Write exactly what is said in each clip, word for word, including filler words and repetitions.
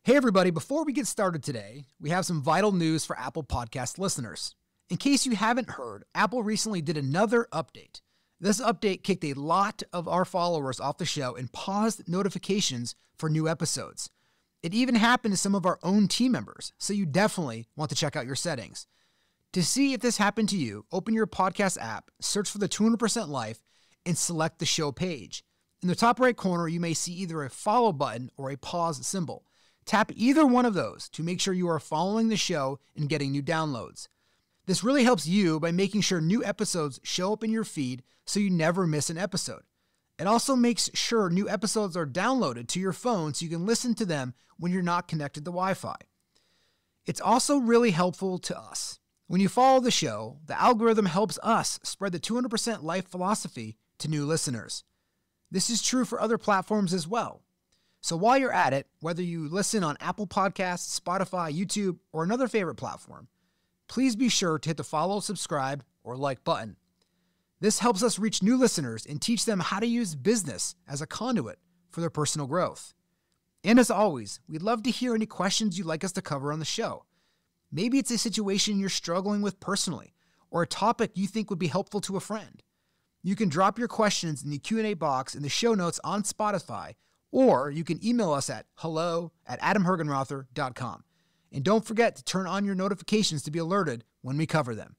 Hey everybody, before we get started today, we have some vital news for Apple Podcast listeners. In case you haven't heard, Apple recently did another update. This update kicked a lot of our followers off the show and paused notifications for new episodes. It even happened to some of our own team members, so you definitely want to check out your settings. To see if this happened to you, open your podcast app, search for the two hundred percent Life, and select the show page. In the top right corner, you may see either a follow button or a pause symbol. Tap either one of those to make sure you are following the show and getting new downloads. This really helps you by making sure new episodes show up in your feed so you never miss an episode. It also makes sure new episodes are downloaded to your phone so you can listen to them when you're not connected to Wi-Fi. It's also really helpful to us. When you follow the show, the algorithm helps us spread the two hundred percent Life philosophy to new listeners. This is true for other platforms as well. So while you're at it, whether you listen on Apple Podcasts, Spotify, YouTube, or another favorite platform, please be sure to hit the follow, subscribe, or like button. This helps us reach new listeners and teach them how to use business as a conduit for their personal growth. And as always, we'd love to hear any questions you'd like us to cover on the show. Maybe it's a situation you're struggling with personally, or a topic you think would be helpful to a friend. You can drop your questions in the Q and A box in the show notes on Spotify, or you can email us at hello at adam hergenrother dot com. And don't forget to turn on your notifications to be alerted when we cover them.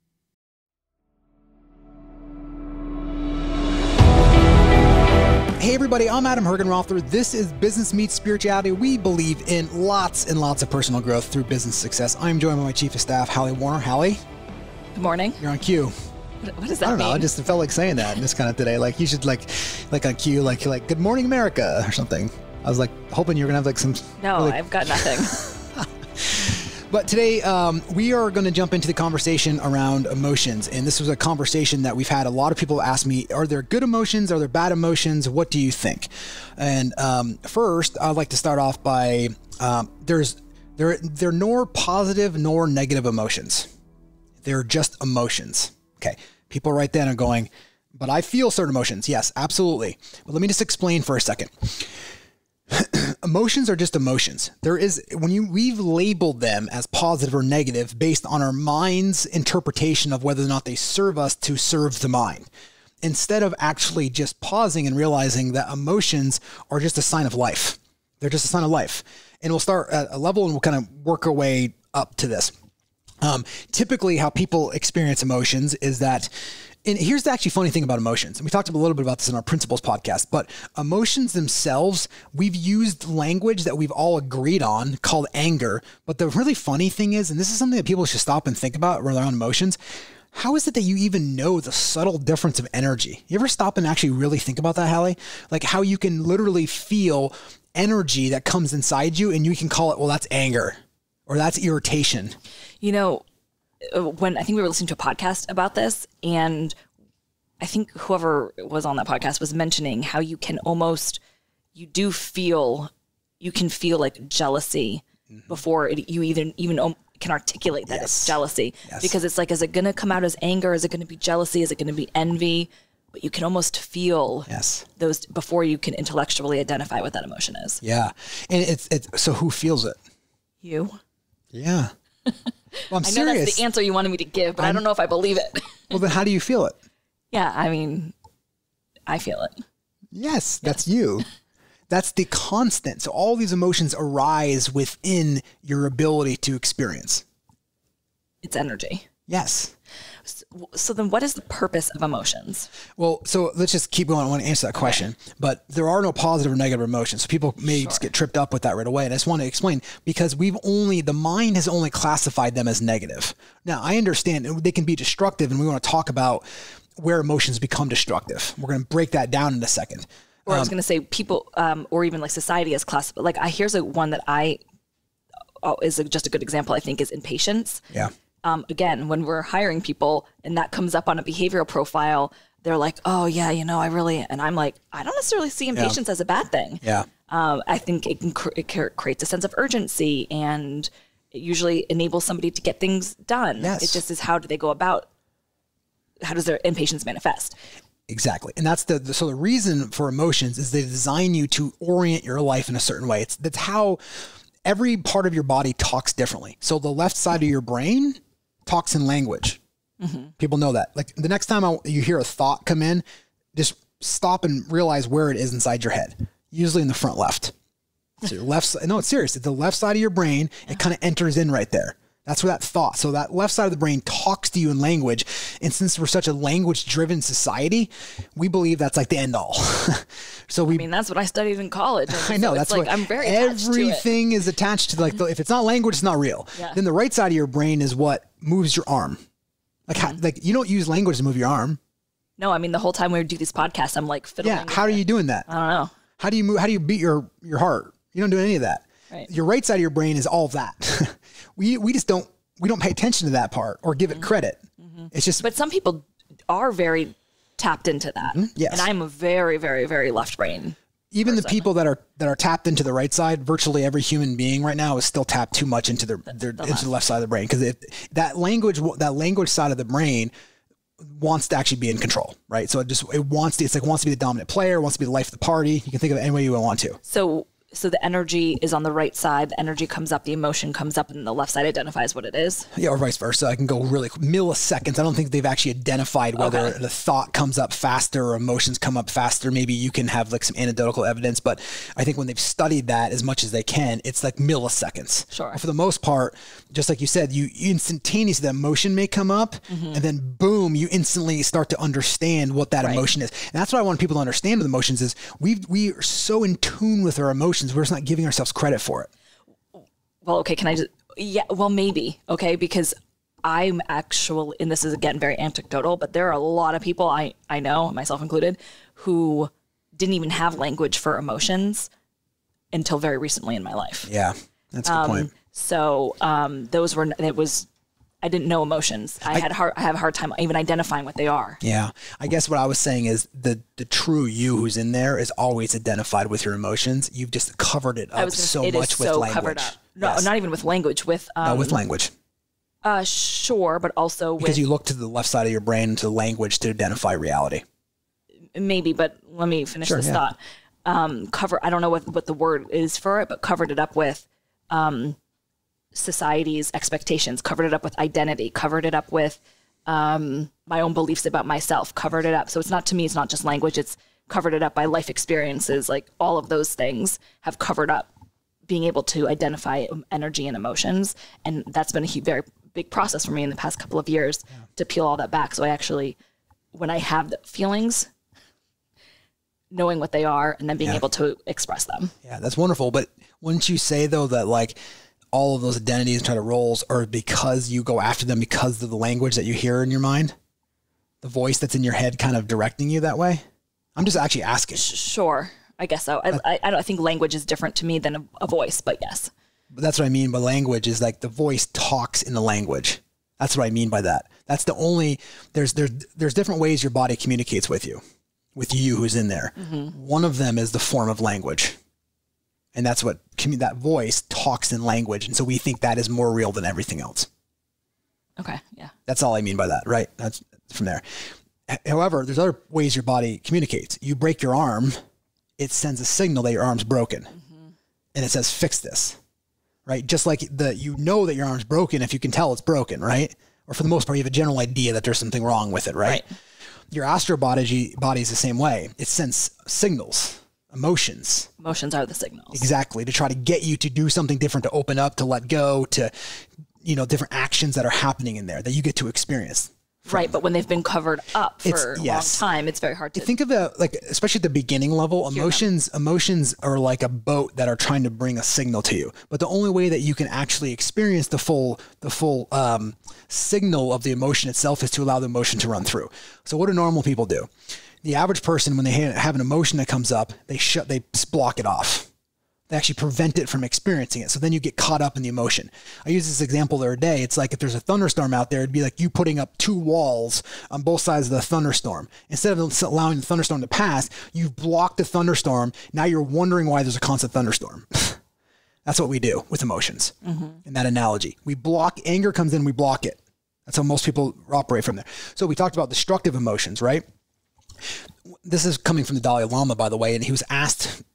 Hey everybody, I'm Adam Hergenrother. This is Business Meets Spirituality. We believe in lots and lots of personal growth through business success. I'm joined by my Chief of Staff, Hallie Warner. Hallie? Good morning. You're on cue. What does that I don't mean? know. I just felt like saying that in this kind of today. Like you should like, like on cue, like like Good Morning America or something. I was like hoping you were gonna have like some. No, really... I've got nothing. But today um, we are going to jump into the conversation around emotions, and this was a conversation that we've had. A lot of people ask me: Are there good emotions? Are there bad emotions? What do you think? And um, first, I'd like to start off by um, there's there there are nor positive nor negative emotions. They're just emotions. Okay. People right then are going, but I feel certain emotions. Yes, absolutely. But let me just explain for a second. Emotions are just emotions. There is, when you, we've labeled them as positive or negative based on our mind's interpretation of whether or not they serve us to serve the mind, instead of actually just pausing and realizing that emotions are just a sign of life. They're just a sign of life. And we'll start at a level and we'll kind of work our way up to this. Um, typically how people experience emotions is that, and here's the actually funny thing about emotions. And we talked a little bit about this in our Principles podcast, but emotions themselves, we've used language that we've all agreed on called anger. But the really funny thing is, and this is something that people should stop and think about around emotions, how is it that you even know the subtle difference of energy? You ever stop and actually really think about that, Hallie? Like how you can literally feel energy that comes inside you and you can call it, well, that's anger. Or that's irritation. You know, when I think we were listening to a podcast about this, and I think whoever was on that podcast was mentioning how you can almost, you do feel, you can feel like jealousy mm-hmm. before it, you even even can articulate that yes. it's jealousy. Yes. Because it's like, is it going to come out as anger? Is it going to be jealousy? Is it going to be envy? But you can almost feel yes. those before you can intellectually identify what that emotion is. Yeah. And it's, it's so who feels it? You. Yeah. Well, I'm I know serious. that's the answer you wanted me to give, but I'm, I don't know if I believe it. Well, then how do you feel it? Yeah, I mean, I feel it. Yes, that's yes. you. That's the constant. So all these emotions arise within your ability to experience. It's energy. Yes. So, so then what is the purpose of emotions? Well, so let's just keep going. I want to answer that question, okay. But there are no positive or negative emotions. So people may sure. just get tripped up with that right away. And I just want to explain because we've only, the mind has only classified them as negative. Now I understand they can be destructive and we want to talk about where emotions become destructive. We're going to break that down in a second. Or um, I was going to say people, um, or even like society as classified. Like I, here's a one that I, oh, is a, just a good example, I think, is impatience. Yeah. Um, again, when we're hiring people and that comes up on a behavioral profile, they're like, oh yeah, you know, I really, and I'm like, I don't necessarily see impatience yeah. as a bad thing. Yeah. Um, I think it can, cr- it creates a sense of urgency and it usually enables somebody to get things done. Yes. It just is how do they go about, how does their impatience manifest? Exactly. And that's the, the, so the reason for emotions is they design you to orient your life in a certain way. It's, that's how every part of your body talks differently. So the left side of your brain talks in language. Mm-hmm. People know that. Like the next time I, you hear a thought come in, just stop and realize where it is inside your head. Usually in the front left. So your left side, no, it's serious. It's the left side of your brain. It kind of enters in right there. That's where that thought. So that left side of the brain talks to you in language. And since we're such a language driven society, we believe that's like the end all. So we, I mean, that's what I studied in college. I know so that's like, what I'm very attached everything to it. is attached to. Like, the, if it's not language, it's not real. Yeah. Then the right side of your brain is what moves your arm. Like, mm-hmm. how, like you don't use language to move your arm. No, I mean, the whole time we would do these podcasts, I'm like fiddling. Yeah. How are you doing that? I don't know. How do you move? How do you beat your, your heart? You don't do any of that. Right. Your right side of your brain is all of that. we, we just don't, we don't pay attention to that part or give it mm-hmm. credit. Mm-hmm. It's just, but some people are very tapped into that. Mm-hmm. Yes. And I'm a very, very, very left brain. Even person. the people that are, that are tapped into the right side, virtually every human being right now is still tapped too much into their, the, their, the into left. the left side of the brain. Cause if that language, that language side of the brain wants to actually be in control, right? So it just, it wants to, it's like, wants to be the dominant player, wants to be the life of the party. You can think of it any way you want to. So, so the energy is on the right side, the energy comes up, the emotion comes up, and the left side identifies what it is. Yeah, or vice versa. I can go really milliseconds. I don't think they've actually identified whether okay. the thought comes up faster or emotions come up faster. Maybe you can have like some anecdotal evidence, but I think when they've studied that as much as they can, it's like milliseconds. Sure. But for the most part, just like you said, you instantaneously, the emotion may come up mm-hmm. and then boom, you instantly start to understand what that right. emotion is. And that's what I want people to understand with emotions is we we are so in tune with our emotions. We're just not giving ourselves credit for it. Well, okay. Can I just, yeah, well, maybe. Okay. Because I'm actually, and this is again, very anecdotal, but there are a lot of people I, I know, myself included, who didn't even have language for emotions until very recently in my life. Yeah. That's a good um, point. So, um, those were, it was, I didn't know emotions. I, I had hard, I have a hard time even identifying what they are. Yeah. I guess what I was saying is the, the true you who's in there is always identified with your emotions. You've just covered it up gonna, so it much with so language. Covered up. No, yes. not even with language, with, um, no, with language. Uh, sure. But also because with, you look to the left side of your brain to language to identify reality. Maybe, but let me finish sure, this yeah. thought. Um, cover, I don't know what, what the word is for it, but covered it up with, um, society's expectations, covered it up with identity, covered it up with um, my own beliefs about myself, covered it up. So it's not, to me, it's not just language, it's covered it up by life experiences. Like all of those things have covered up being able to identify energy and emotions. And that's been a huge, very big process for me in the past couple of years yeah. to peel all that back. So I actually, when I have the feelings, knowing what they are and then being yeah. able to express them. Yeah, that's wonderful. But wouldn't you say though that like all of those identities and kind of roles are because you go after them because of the language that you hear in your mind? The voice that's in your head kind of directing you that way? I'm just actually asking. Sure. I guess so. I, I, I don't I think language is different to me than a, a voice, but yes. But that's what I mean by language is like the voice talks in the language. That's what I mean by that. That's the only, there's, there's, there's different ways your body communicates with you, with you who's in there. Mm-hmm. One of them is the form of language. And that's what that voice talks in language. And so we think that is more real than everything else. Okay. Yeah. That's all I mean by that, right? That's from there. However, there's other ways your body communicates. You break your arm, it sends a signal that your arm's broken. Mm-hmm. And it says, fix this, right? Just like the, you know that your arm's broken if you can tell it's broken, right? Or for the most part, you have a general idea that there's something wrong with it, right? right. Your astral body, body is the same way. It sends signals. Emotions. Emotions are the signals. Exactly. To try to get you to do something different, to open up, to let go, to, you know, different actions that are happening in there that you get to experience. Right. But when they've been covered up for a yes. long time, it's very hard to think of it like, especially at the beginning level, emotions, emotions are like a boat that are trying to bring a signal to you. But the only way that you can actually experience the full, the full, um, signal of the emotion itself is to allow the emotion to run through. So what do normal people do? The average person, when they have an emotion that comes up, they shut, they block it off. They actually prevent it from experiencing it. So then you get caught up in the emotion. I used this example the other day. It's like if there's a thunderstorm out there, it'd be like you putting up two walls on both sides of the thunderstorm. Instead of allowing the thunderstorm to pass, you've blocked the thunderstorm. Now you're wondering why there's a constant thunderstorm. That's what we do with emotions. Mm-hmm. In that analogy, we block, anger comes in, we block it. That's how most people operate from there. So we talked about destructive emotions, right? This is coming from the Dalai Lama, by the way, and he was asked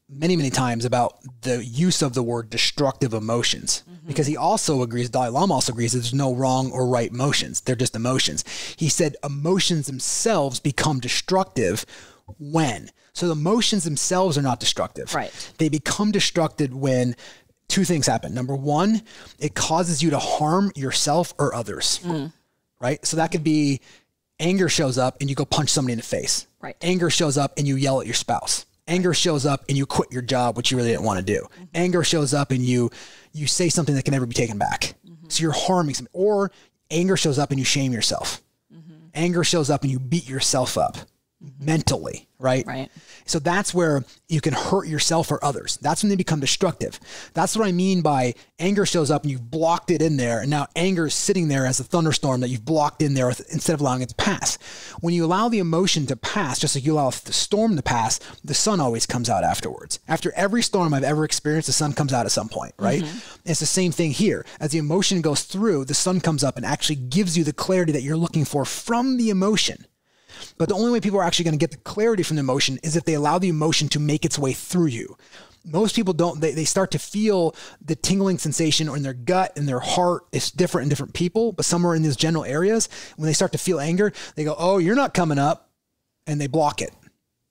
many, many times about the use of the word destructive emotions, mm-hmm. because he also agrees, Dalai Lama also agrees that there's no wrong or right emotions. They're just emotions. He said emotions themselves become destructive when. So the emotions themselves are not destructive. Right. They become destructive when two things happen. Number one, it causes you to harm yourself or others, mm. right? So that could be anger shows up and you go punch somebody in the face. Right. Anger shows up and you yell at your spouse. Anger shows up and you quit your job, which you really didn't want to do. Mm-hmm. Anger shows up and you you say something that can never be taken back. Mm-hmm. So you're harming somebody. Or anger shows up and you shame yourself. Mm-hmm. Anger shows up and you beat yourself up mm-hmm. mentally, right? Right. So that's where you can hurt yourself or others. That's when they become destructive. That's what I mean by anger shows up and you've blocked it in there. And now anger is sitting there as a thunderstorm that you've blocked in there instead of allowing it to pass. When you allow the emotion to pass, just like you allow the storm to pass, the sun always comes out afterwards. After every storm I've ever experienced, the sun comes out at some point, right? Mm-hmm. It's the same thing here. As the emotion goes through, the sun comes up and actually gives you the clarity that you're looking for from the emotion. But the only way people are actually going to get the clarity from the emotion is if they allow the emotion to make its way through you. Most people don't, they, they start to feel the tingling sensation in their gut and their heart. It's different in different people, but somewhere in these general areas, when they start to feel anger, they go, oh, you're not coming up, and they block it.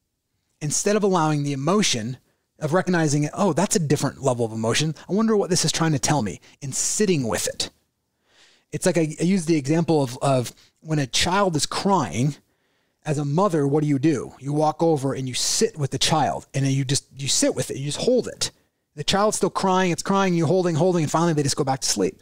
Instead of allowing the emotion of recognizing it, oh, that's a different level of emotion. I wonder what this is trying to tell me, and sitting with it. It's like I, I use the example of, of when a child is crying. As a mother, what do you do? You walk over and you sit with the child, and then you just, you sit with it. You just hold it. The child's still crying. It's crying. You're holding, holding, and finally they just go back to sleep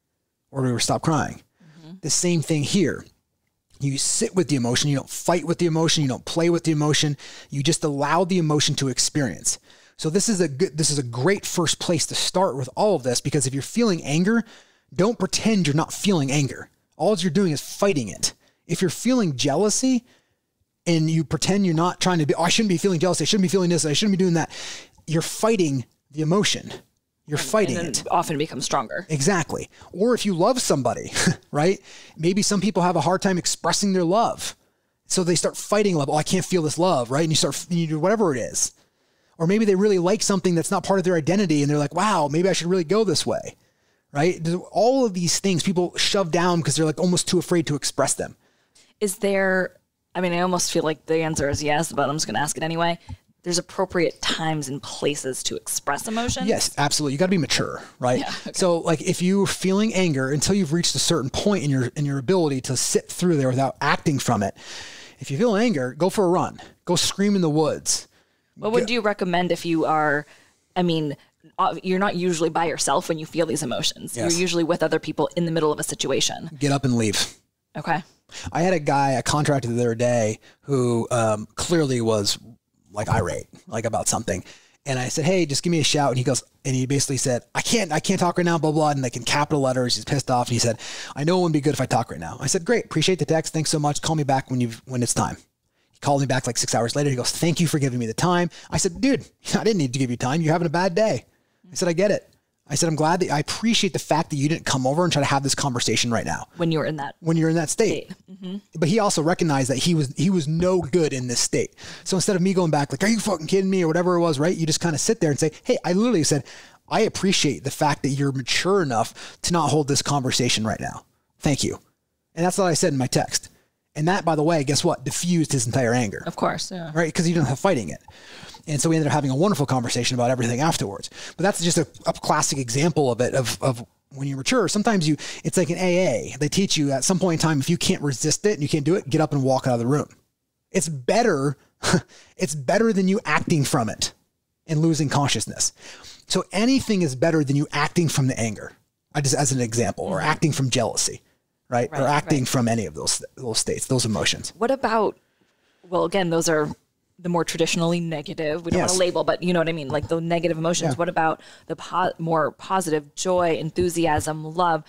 or they stop crying. Mm-hmm. The same thing here. You sit with the emotion. You don't fight with the emotion. You don't play with the emotion. You just allow the emotion to experience. So this is a good, this is a great first place to start with all of this, because if you're feeling anger, don't pretend you're not feeling anger. All you're doing is fighting it. If you're feeling jealousy, and you pretend you're not trying to be, oh, I shouldn't be feeling jealous. I shouldn't be feeling this. I shouldn't be doing that. You're fighting the emotion. You're and, fighting and it. Often becomes stronger. Exactly. Or if you love somebody, right? Maybe some people have a hard time expressing their love. So they start fighting love. Oh, I can't feel this love, right? And you start, you do whatever it is. Or maybe they really like something that's not part of their identity. And they're like, wow, maybe I should really go this way, right? All of these things people shove down because they're like almost too afraid to express them. Is there... I mean, I almost feel like the answer is yes, but I'm just going to ask it anyway. There's appropriate times and places to express emotions? Yes, absolutely. You got to be mature, right? Yeah, okay. So like if you're feeling anger until you've reached a certain point in your in your ability to sit through there without acting from it, if you feel anger, go for a run. Go scream in the woods. What would you recommend if you are, I mean, you're not usually by yourself when you feel these emotions. Yes. You're usually with other people in the middle of a situation. Get up and leave. Okay. I had a guy I contracted the other day who um, clearly was like irate, like about something. And I said, hey, just give me a shout. And he goes, and he basically said, I can't, I can't talk right now, blah, blah. And like in capital letters, he's pissed off. And he said, I know it wouldn't be good if I talk right now. I said, great. Appreciate the text. Thanks so much. Call me back when you've, when it's time. He called me back like six hours later. He goes, thank you for giving me the time. I said, dude, I didn't need to give you time. You're having a bad day. I said, I get it. I said, I'm glad that I appreciate the fact that you didn't come over and try to have this conversation right now. When you were in that when you're in that state. state. Mm-hmm. But he also recognized that he was he was no good in this state. So instead of me going back like, are you fucking kidding me or whatever it was, right? You just kind of sit there and say, hey, I literally said, I appreciate the fact that you're mature enough to not hold this conversation right now. Thank you. And that's what I said in my text. And that, by the way, guess what? Diffused his entire anger. Of course, yeah. Right? Because he didn't have fighting it. And so we ended up having a wonderful conversation about everything afterwards. But that's just a, a classic example of it, of, of when you mature. Sometimes you, it's like an A A. They teach you at some point in time, if you can't resist it and you can't do it, get up and walk out of the room. It's better. It's better than you acting from it and losing consciousness. So anything is better than you acting from the anger. I just, as an example, or acting from jealousy, right? right or acting right. from any of those, those states, those emotions. What about, well, again, those are the more traditionally negative, we don't yes. want to label, but you know what I mean? Like the negative emotions. Yeah. What about the po- more positive joy, enthusiasm, love?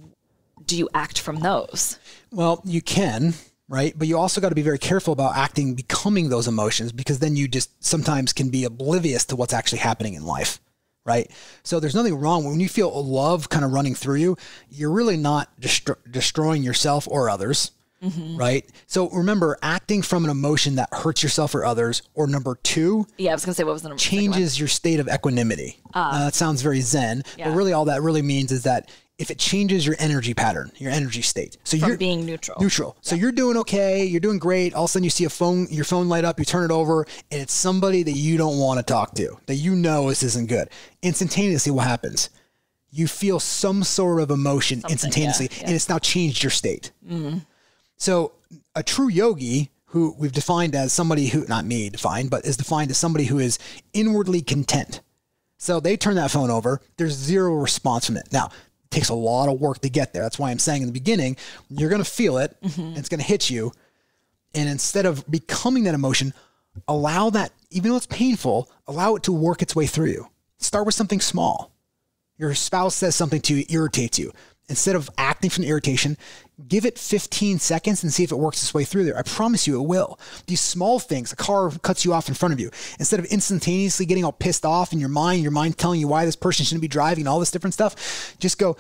Do you act from those? Well, you can, right? But you also got to be very careful about acting, becoming those emotions, because then you just sometimes can be oblivious to what's actually happening in life, right? So there's nothing wrong when you feel love kind of running through you. You're really not destro- destroying yourself or others. mm-hmm. right? So remember, acting from an emotion that hurts yourself or others, or number two, yeah, I was going to say, what was the number? Changes your state of equanimity. Uh, uh, that sounds very Zen, yeah. but really all that really means is that if it changes your energy pattern, your energy state. So From you're being neutral. Neutral. So yeah. you're doing okay. You're doing great. All of a sudden you see a phone, your phone light up, you turn it over, and it's somebody that you don't want to talk to, that you know this isn't good. Instantaneously, what happens? You feel some sort of emotion Something, instantaneously, yeah, yeah. and it's now changed your state. Mm-hmm. So a true yogi, who we've defined as somebody who, not me defined, but is defined as somebody who is inwardly content. So they turn that phone over. There's zero response from it. Now, takes a lot of work to get there. That's why I'm saying in the beginning, you're going to feel it mm-hmm. and it's going to hit you. And instead of becoming that emotion, allow that, even though it's painful, allow it to work its way through you. Start with something small. Your spouse says something to you, irritates you. Instead of acting from the irritation, give it fifteen seconds and see if it works its way through there. I promise you it will. These small things, a car cuts you off in front of you. Instead of instantaneously getting all pissed off in your mind, your mind telling you why this person shouldn't be driving and all this different stuff, just go,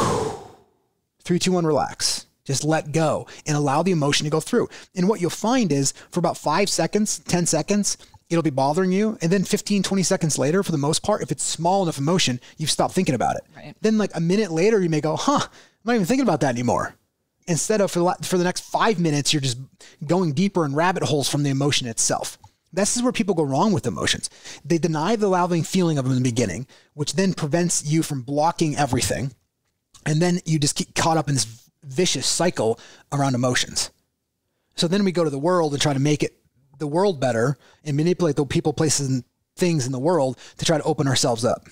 three, two, one, relax. Just let go and allow the emotion to go through. And what you'll find is for about five seconds, ten seconds, it'll be bothering you. And then fifteen, twenty seconds later, for the most part, if it's small enough emotion, you've stopped thinking about it. Right. Then like a minute later, you may go, huh, I'm not even thinking about that anymore. Instead of for the, for the next five minutes, you're just going deeper in rabbit holes from the emotion itself. This is where people go wrong with emotions. They deny the loving feeling of them in the beginning, which then prevents you from blocking everything. And then you just get caught up in this vicious cycle around emotions. So then we go to the world and try to make it the world better and manipulate the people, places, and things in the world to try to open ourselves up.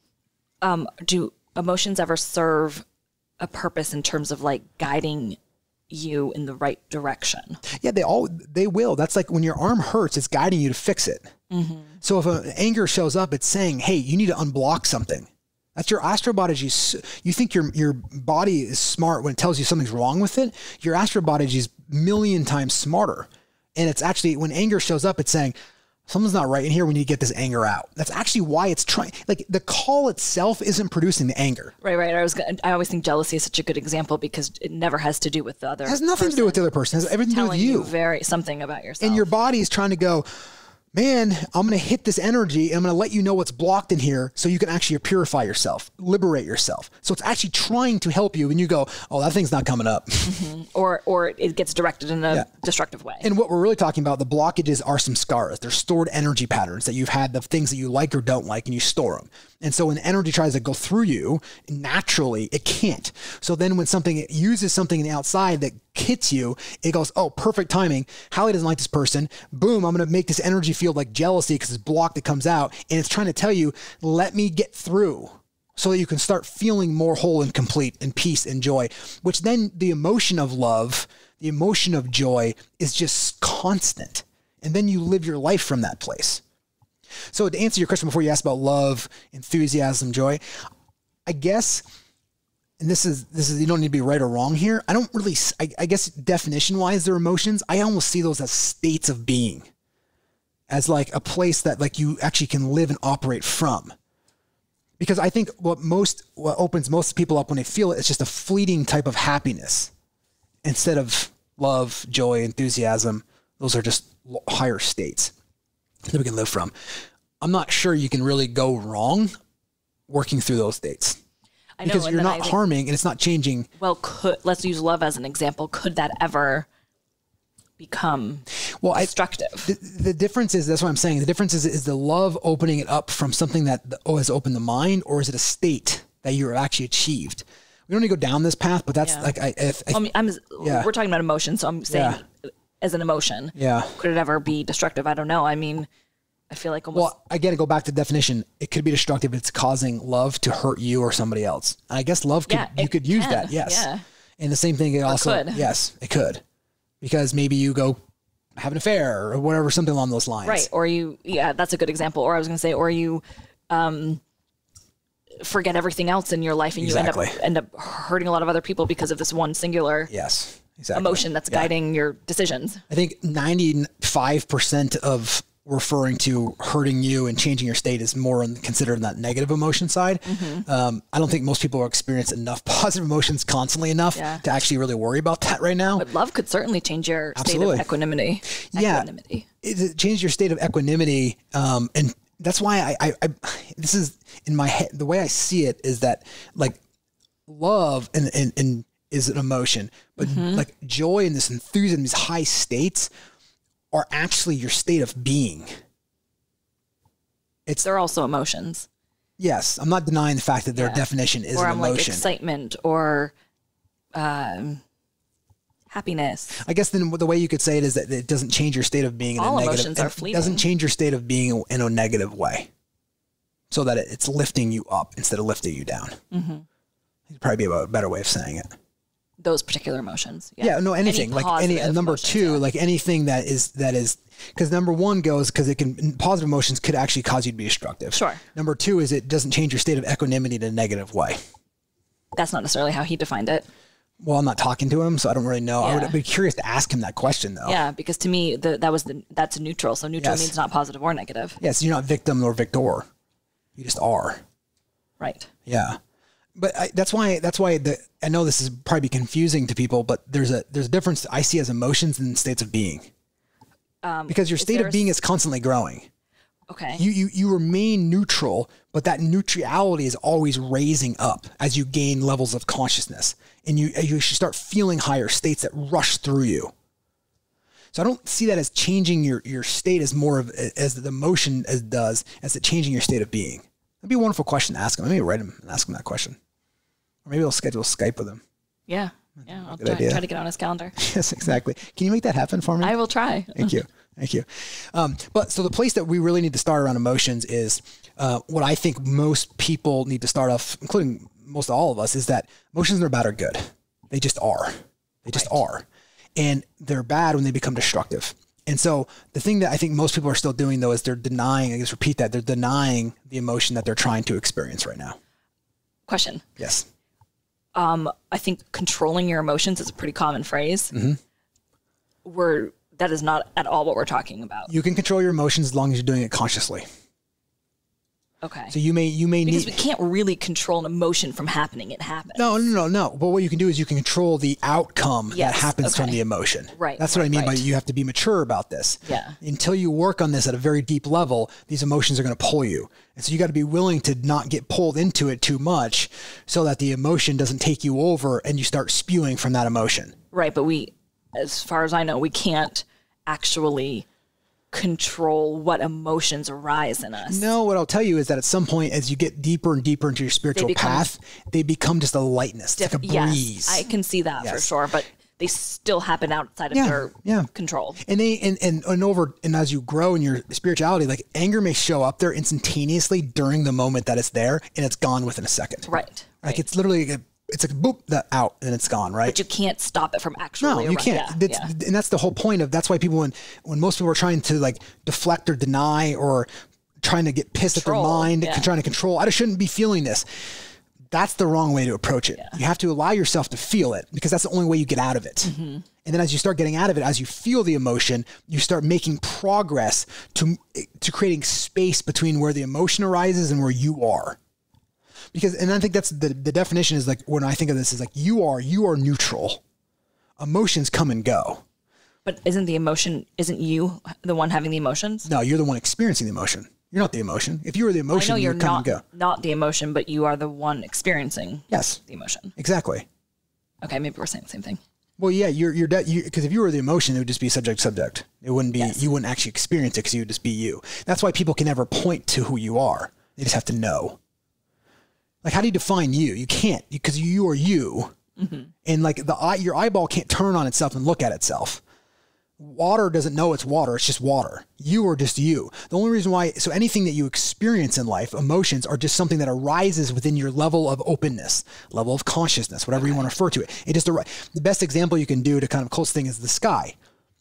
Um, do emotions ever serve a purpose in terms of like guiding you in the right direction? Yeah, they all, they will. That's like when your arm hurts, it's guiding you to fix it. Mm-hmm. So if an anger shows up, it's saying, hey, you need to unblock something. That's your astral body. You, you think your, your body is smart when it tells you something's wrong with it. Your astral body is a million times smarter. And it's actually, when anger shows up, it's saying, something's not right in here. We need to get this anger out. That's actually why it's trying, like the call itself isn't producing the anger. Right, right. I was gonna, I always think jealousy is such a good example because it never has to do with the other It has nothing person. to do with the other person. It has everything to do with you. you very, something about yourself. And your body is trying to go, man, I'm going to hit this energy and I'm going to let you know what's blocked in here so you can actually purify yourself, liberate yourself. So it's actually trying to help you and you go, oh, that thing's not coming up. Mm-hmm. Or or it gets directed in a yeah. destructive way. And what we're really talking about, the blockages are some scars. They're stored energy patterns that you've had, the things that you like or don't like, and you store them. And so when energy tries to go through you, naturally, it can't. So then when something it uses something in the outside that hits you, it goes, oh, perfect timing. Hallie doesn't like this person. Boom, I'm going to make this energy field like jealousy because it's blocked, it comes out. And it's trying to tell you, let me get through so that you can start feeling more whole and complete and peace and joy, which then the emotion of love, the emotion of joy is just constant. And then you live your life from that place. So to answer your question before you asked about love, enthusiasm, joy, I guess, and this is, this is, you don't need to be right or wrong here. I don't really, I, I guess definition wise, they're emotions. I almost see those as states of being, as like a place that like you actually can live and operate from. Because I think what most, what opens most people up when they feel it, it's just a fleeting type of happiness instead of love, joy, enthusiasm. Those are just higher states that we can live from. I'm not sure you can really go wrong working through those states. I know, because you're not think, harming and it's not changing. Well, could, let's use love as an example. Could that ever become well, destructive? I, the, the difference is, that's what I'm saying. The difference is, is the love opening it up from something that oh, has opened the mind, or is it a state that you're actually achieved? We don't need to go down this path, but that's yeah. like, I, I, I, I mean, I'm, yeah. we're talking about emotion. So I'm saying yeah. as an emotion, yeah. could it ever be destructive? I don't know. I mean, I feel like almost. Well, I got to go back to the definition. It could be destructive if it's causing love to hurt you or somebody else. And I guess love could, yeah, you could use can. that. Yes. Yeah. And the same thing, it or also, could. yes, it could. Because maybe you go have an affair or whatever, something along those lines. Right. Or you, yeah, that's a good example. Or I was going to say, or you um, forget everything else in your life and exactly. you end up, end up hurting a lot of other people because of this one singular yes, exactly. emotion that's yeah. guiding your decisions. I think ninety-five percent of referring to hurting you and changing your state is more in, considered in that negative emotion side. Mm-hmm. Um, I don't think most people experience enough positive emotions constantly enough yeah. to actually really worry about that right now. But love could certainly change your Absolutely. state of equanimity. Yeah. Equanimity. It, it changed your state of equanimity. Um, and that's why I, I, I, this is in my head, the way I see it is that like love and, and, and is an emotion, but mm-hmm. like joy and this enthusiasm, these high states are actually your state of being. It's They're also emotions. Yes. I'm not denying the fact that their yeah. definition is or an I'm emotion. Like excitement or um, happiness. I guess then the way you could say it is that it doesn't change your state of being in All a negative. emotions are fleeting. It doesn't change your state of being in a negative way, so that it's lifting you up instead of lifting you down. Mm-hmm. It'd probably be a better way of saying it. Those particular emotions. Yeah, yeah no, anything any like any number emotions, two, yeah. like anything that is that is because number one goes because it can positive emotions could actually cause you to be destructive. Sure. Number two is it doesn't change your state of equanimity in a negative way. That's not necessarily how he defined it. Well, I'm not talking to him, so I don't really know. Yeah. I would be curious to ask him that question, though. Yeah, because to me, the, that was the that's a neutral. So neutral yes. means not positive or negative. Yes, you're not victim nor victor. You just are. Right. Yeah. But I, that's why that's why the I know this is probably confusing to people, but there's a there's a difference I see as emotions and states of being. Um, because your state of being is constantly growing. Okay. You you you remain neutral, but that neutrality is always raising up as you gain levels of consciousness, and you you should start feeling higher states that rush through you. So I don't see that as changing your your state as more of as the emotion as does as it changing your state of being. That'd be a wonderful question to ask him. Maybe write him and ask him that question. Or maybe we'll schedule Skype with him. Yeah. Yeah. I'll try, try to get on his calendar. Yes, exactly. Can you make that happen for me? I will try. Thank you. Thank you. Um, but so the place that we really need to start around emotions is uh, what I think most people need to start off, including most all of us, is that emotions are bad or good. They just are. They just right. are. And they're bad when they become destructive. And so the thing that I think most people are still doing, though, is they're denying, I guess repeat that, they're denying the emotion that they're trying to experience right now. Question. Yes. Um, I think controlling your emotions is a pretty common phrase. Mm-hmm. We're, that is not at all what we're talking about. You can control your emotions as long as you're doing it consciously. Okay. So you may you may because need we can't really control an emotion from happening. It happens. No, no, no, no. But what you can do is you can control the outcome yes. that happens okay. from the emotion. Right. That's what right, I mean right. by you have to be mature about this. Yeah. Until you work on this at a very deep level, these emotions are going to pull you. And so you got to be willing to not get pulled into it too much so that the emotion doesn't take you over and you start spewing from that emotion. Right. But we, as far as I know, we can't actually control what emotions arise in us. No, what I'll tell you is that at some point, as you get deeper and deeper into your spiritual they become, path, they become just a lightness, diff- like a breeze. Yes, I can see that yes. for sure, but they still happen outside of yeah, their yeah. control. And they and, and and over and as you grow in your spirituality, like anger may show up there instantaneously during the moment that it's there, and it's gone within a second. Right. Like right. it's literally. A, It's like boop, that out, and it's gone, right? But you can't stop it from actually. No, you can't. Yeah, that's, yeah. And that's the whole point of. That's why people, when when most people are trying to like deflect or deny or trying to get pissed control, at their mind, yeah. trying to control. I shouldn't be feeling this. That's the wrong way to approach it. Yeah. You have to allow yourself to feel it because that's the only way you get out of it. Mm-hmm. And then as you start getting out of it, as you feel the emotion, you start making progress to to creating space between where the emotion arises and where you are. Because, and I think that's the, the definition is like, when I think of this is like, you are, you are neutral. Emotions come and go. But isn't the emotion, isn't you the one having the emotions? No, you're the one experiencing the emotion. You're not the emotion. If you were the emotion, I know you're you would come not, and go. Not the emotion, but you are the one experiencing yes. the emotion. Exactly. Okay, maybe we're saying the same thing. Well, yeah, you're, you're, because you, if you were the emotion, it would just be subject, subject. It wouldn't be, yes. you wouldn't actually experience it because you would just be you. That's why people can never point to who you are. They just have to know. Like, how do you define you? You can't, because you are you. Mm-hmm. And like the eye, your eyeball can't turn on itself and look at itself. Water doesn't know it's water. It's just water. You are just you. The only reason why, so anything that you experience in life, emotions are just something that arises within your level of openness, level of consciousness, whatever okay. you want to refer to it. It just, the best example you can do to kind of close thing is the sky.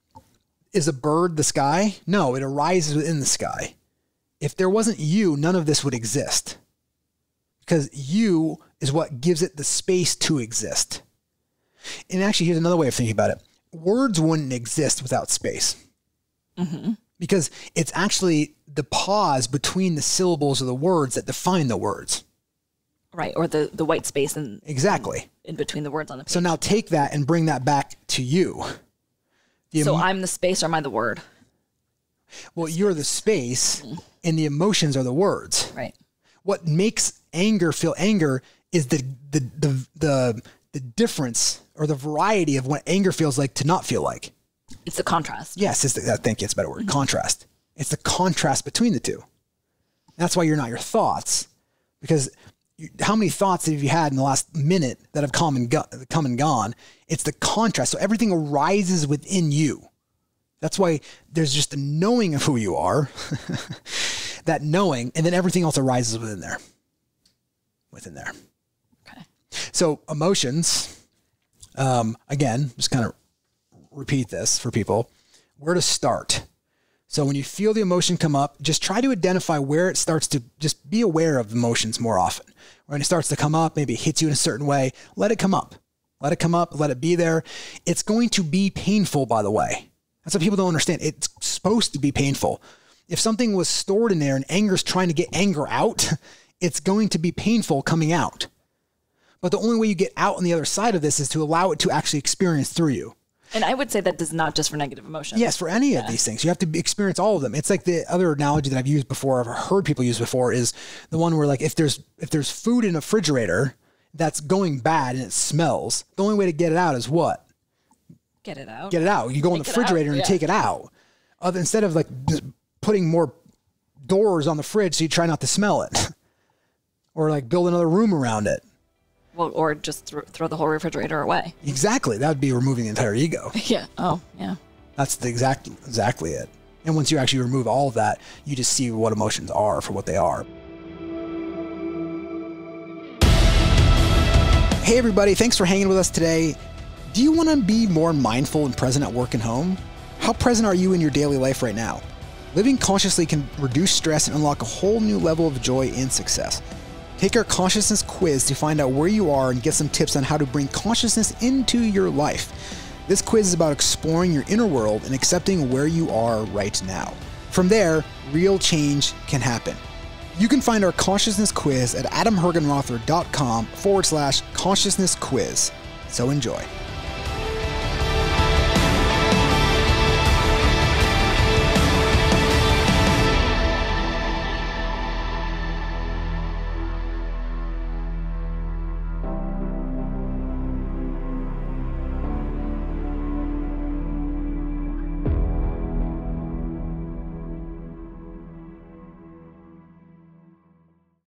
Is a bird the sky? No, it arises within the sky. If there wasn't you, none of this would exist. Because you is what gives it the space to exist. And actually, here's another way of thinking about it. Words wouldn't exist without space. Mm-hmm. because it's actually the pause between the syllables of the words that define the words. Right. Or the, the white space in, exactly. in, in between the words on the page. So now take that and bring that back to you. The so emo- I'm the space or am I the word? Well, the you're the space mm. and the emotions are the words. Right. What makes anger feel anger is the, the, the, the, the difference or the variety of what anger feels like to not feel like. It's the contrast. Yes. It's the, I think it's a better word. Mm-hmm. Contrast. It's the contrast between the two. That's why you're not your thoughts, because you, how many thoughts have you had in the last minute that have come and, go, come and gone? It's the contrast. So everything arises within you. That's why there's just a knowing of who you are, that knowing, and then everything else arises within there, within there. Okay. So emotions, um, again, just kind of repeat this for people, where to start. So when you feel the emotion come up, just try to identify where it starts to just be aware of emotions more often. When it starts to come up, maybe it hits you in a certain way, let it come up. Let it come up, let it be there. It's going to be painful, by the way. That's what people don't understand. It's supposed to be painful. If something was stored in there and anger is trying to get anger out, it's going to be painful coming out. But the only way you get out on the other side of this is to allow it to actually experience through you. And I would say that does not just for negative emotions. Yes, for any yeah. of these things. You have to experience all of them. It's like the other analogy that I've used before, I've heard people use before, is the one where like if there's if there's food in a refrigerator that's going bad and it smells, the only way to get it out is what? Get it out. Get it out. You go take in the refrigerator and yeah. take it out. Other, instead of like just putting more doors on the fridge so you try not to smell it. Or like build another room around it. Well, or just th- throw the whole refrigerator away. Exactly. That would be removing the entire ego. Yeah. Oh, yeah. That's the exact, exactly it. And once you actually remove all of that, you just see what emotions are for what they are. Hey, everybody. Thanks for hanging with us today. Do you want to be more mindful and present at work and home? How present are you in your daily life right now? Living consciously can reduce stress and unlock a whole new level of joy and success. Take our consciousness quiz to find out where you are and get some tips on how to bring consciousness into your life. This quiz is about exploring your inner world and accepting where you are right now. From there, real change can happen. You can find our consciousness quiz at adamhergenrother.com forward slash consciousness quiz. So enjoy.